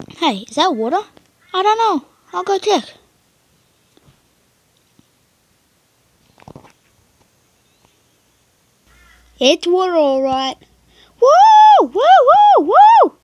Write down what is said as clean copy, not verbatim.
Hey, is that water? I don't know. I'll go check. It's water, alright. Woo! Woo! Woo! Woo!